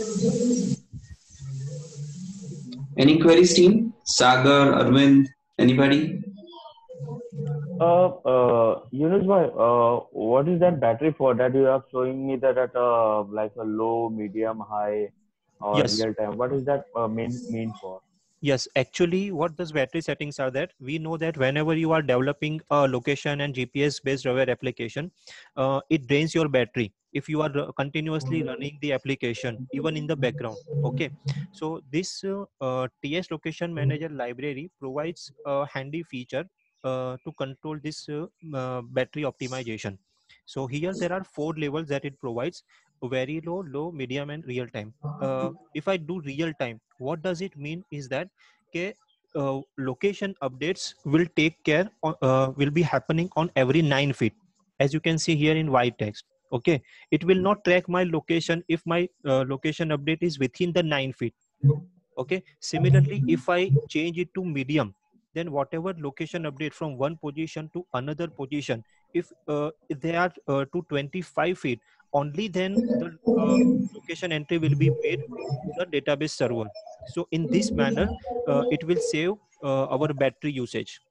Any queries, team? Sagar, Arvind, anybody? Uh, uh, Yunus bhai, uh, what is that battery for that you are showing me that at uh, like a low, medium, high, or Yes. real time? What is that uh, mean mean for? Yes, actually, what those battery settings are that we know that whenever you are developing a location and G P S based aware application, uh, it drains your battery if you are uh, continuously running the application even in the background. Okay, so this uh, uh, T S location manager library provides a handy feature uh, to control this uh, uh, battery optimization. So here there are four levels that it provides: very low, low, medium, and real time. Uh, if I do real time, what does it mean is that okay, uh, location updates will take care on, uh, will be happening on every nine feet, as you can see here in white text. Okay, it will not track my location if my uh, location update is within the nine feet. Okay, similarly, if I change it to medium, then whatever location update from one position to another position, if, uh, if they are uh, to twenty-five feet, only then the uh, location entry will be made to the database server. So in this manner, uh, it will save uh, our battery usage.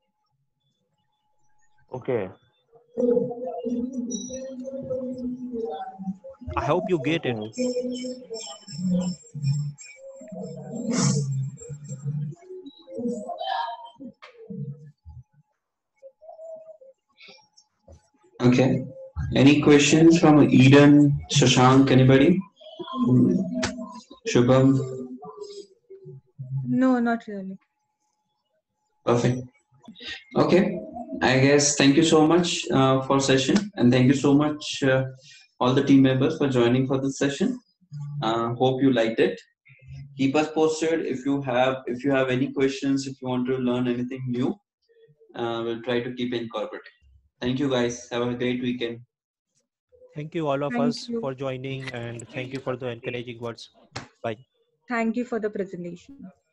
Okay. I hope you get it. Okay. Okay. Any questions from Eden, Shashank, anybody? Shubham? No, not really. Perfect. Okay. I guess thank you so much uh, for session, and thank you so much uh, all the team members for joining for this session. Uh, hope you liked it. Keep us posted if you have if you have any questions, if you want to learn anything new. Uh, we'll try to keep incorporating. Thank you guys. Have a great weekend. Thank you all of Thank us you. for joining, and thank you for the encouraging words. Bye. Thank you for the presentation.